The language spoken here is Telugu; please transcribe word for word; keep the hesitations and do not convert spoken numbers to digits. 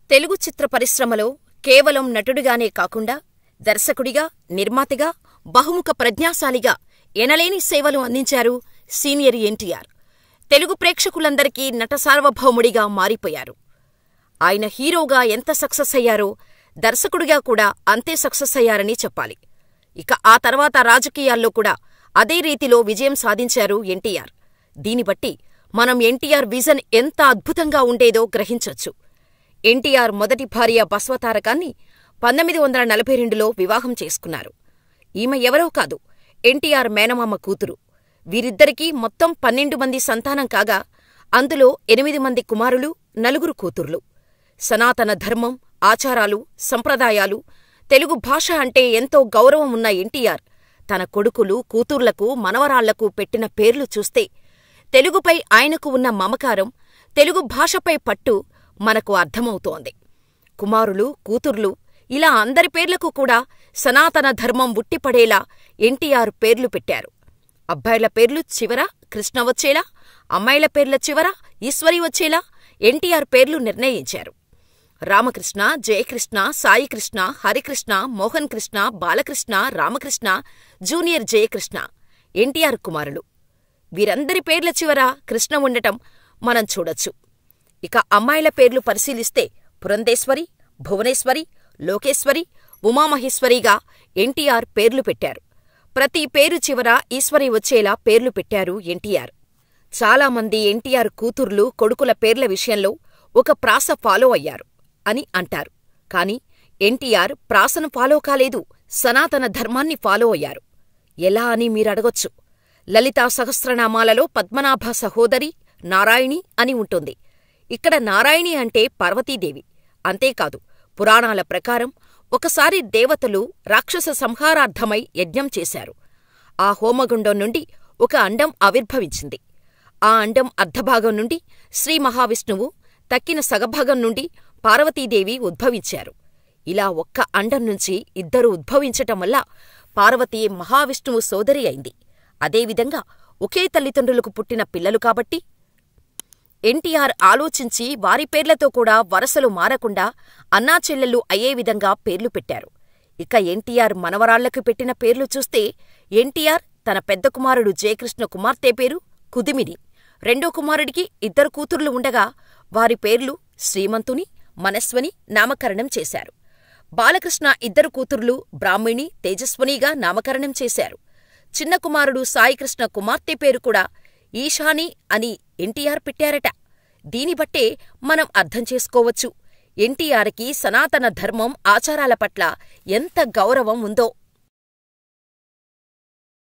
తెలుగు చిత్ర పరిశ్రమలో కేవలం నటుడిగానే కాకుండా దర్శకుడిగా, నిర్మాతగా, బహుముఖ ప్రజ్ఞాశాలిగా ఎనలేని సేవలు అందించారు సీనియర్ ఎన్టీఆర్. తెలుగు ప్రేక్షకులందరికీ నట సార్వభౌముడిగా మారిపోయారు. ఆయన హీరోగా ఎంత సక్సెస్ అయ్యారో దర్శకుడిగా కూడా అంతే సక్సెస్ అయ్యారని చెప్పాలి. ఇక ఆ తర్వాత రాజకీయాల్లో కూడా అదే రీతిలో విజయం సాధించారు ఎన్టీఆర్. దీనిబట్టి మనం ఎన్టీఆర్ విజన్ ఎంత అద్భుతంగా ఉండేదో గ్రహించొచ్చు. ఎన్టీఆర్ మొదటి భార్య బస్వతారకాన్ని పంతొమ్మిది వందల నలభై రెండులో వివాహం చేసుకున్నారు. ఈమె ఎవరో కాదు, ఎన్టీఆర్ మేనమామ కూతురు. వీరిద్దరికీ మొత్తం పన్నెండు మంది సంతానం కాగా అందులో ఎనిమిది మంది కుమారులు, నలుగురు కూతుర్లు. సనాతన ధర్మం, ఆచారాలు, సంప్రదాయాలు, తెలుగు భాష అంటే ఎంతో గౌరవం ఉన్న ఎన్టీఆర్ తన కొడుకులు, కూతుర్లకు, మనవరాళ్లకు పెట్టిన పేర్లు చూస్తే తెలుగుపై ఆయనకు ఉన్న మమకారం, తెలుగు భాషపై పట్టు మనకు అర్థమవుతోంది. కుమారులు, కూతుర్లు ఇలా అందరి పేర్లకు కూడా సనాతన ధర్మం ఉట్టిపడేలా ఎన్టీఆర్ పేర్లు పెట్టారు. అబ్బాయిల పేర్లు చివర కృష్ణ వచ్చేలా, అమ్మాయిల పేర్ల చివర ఈశ్వరి వచ్చేలా ఎన్టీఆర్ పేర్లు నిర్ణయించారు. రామకృష్ణ, జయకృష్ణ, సాయికృష్ణ, హరికృష్ణ, మోహన్ కృష్ణ, బాలకృష్ణ, రామకృష్ణ, జూనియర్ జయకృష్ణ ఎన్టీఆర్ కుమారులు. వీరందరి పేర్ల చివర కృష్ణ ఉండటం మనం చూడొచ్చు. ఇక అమ్మాయిల పేర్లు పరిశీలిస్తే పురంధేశ్వరి, భువనేశ్వరి, లోకేశ్వరి, ఉమామహేశ్వరిగా ఎన్టీఆర్ పేర్లు పెట్టారు. ప్రతి పేరు చివర ఈశ్వరి వచ్చేలా పేర్లు పెట్టారు ఎన్టీఆర్. చాలామంది ఎన్టీఆర్ కూతుర్లు, కొడుకుల పేర్ల విషయంలో ఒక ప్రాస ఫాలో అయ్యారు అని అంటారు. కాని ఎన్టీఆర్ ప్రాసను ఫాలో కాలేదు, సనాతన ధర్మాన్ని ఫాలో అయ్యారు. ఎలా అని మీరడగొచ్చు. లలితా సహస్రనామాలలో పద్మనాభ సహోదరి నారాయణి అని ఉంటుంది. ఇక్కడ నారాయణి అంటే పార్వతీదేవి. అంతేకాదు, పురాణాల ప్రకారం ఒకసారి దేవతలు రాక్షస సంహారార్థమై యజ్ఞం చేశారు. ఆ హోమగుండం నుండి ఒక అండం ఆవిర్భవించింది. ఆ అండం అర్ధభాగం నుండి శ్రీ మహావిష్ణువు, తక్కిన సగభాగం నుండి పార్వతీదేవి ఉద్భవించారు. ఇలా ఒక్క అండం నుంచి ఇద్దరు ఉద్భవించటం వల్ల పార్వతీ మహావిష్ణువు సోదరి అయింది. అదేవిధంగా ఒకే తల్లిదండ్రులకు పుట్టిన పిల్లలు కాబట్టి ఎన్టీఆర్ ఆలోచించి వారి పేర్లతో కూడా వరసలు మారకుండా అన్నాచెల్లెళ్ళు అయ్యే విధంగా పేర్లు పెట్టారు. ఇక ఎన్టీఆర్ మనవరాళ్లకు పెట్టిన పేర్లు చూస్తే ఎన్టీఆర్ తన పెద్ద కుమారుడు జయకృష్ణ కుమార్తె పేరు కుదిమిని, రెండో కుమారుడికి ఇద్దరు కూతుర్లు ఉండగా వారి పేర్లు శ్రీమంతుని, మనస్వని నామకరణం చేశారు. బాలకృష్ణ ఇద్దరు కూతుర్లు బ్రాహ్మిణి, తేజస్వనిగా నామకరణం చేశారు. చిన్న కుమారుడు సాయికృష్ణ కుమార్తె పేరు కూడా ఈశాని అని ఎన్టీఆర్ పెట్టారట. దీనిబట్టే మనం అర్థం చేసుకోవచ్చు ఎన్టీఆర్కి సనాతన ధర్మం, ఆచారాల పట్ల ఎంత గౌరవం ఉందో.